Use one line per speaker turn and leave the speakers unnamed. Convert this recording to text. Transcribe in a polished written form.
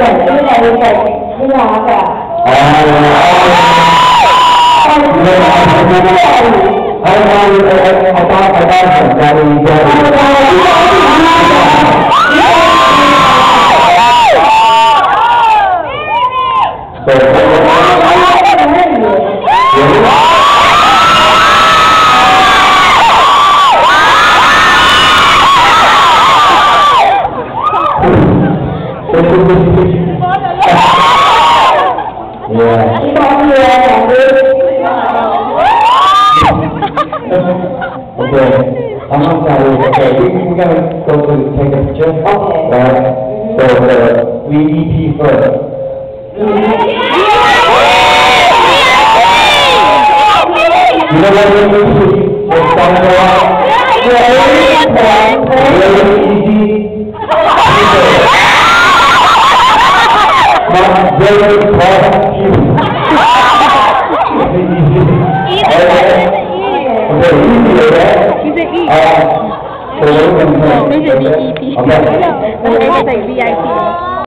I'm sorry. Okay, we're gonna go to take a picture. Okay. Right. So we EP first. You know what we EP? Let's start it off. Not very positive. Okay, easy, right?
He's an E.
So we're going to
He's an EEP.
Okay.
No, that's like VIP.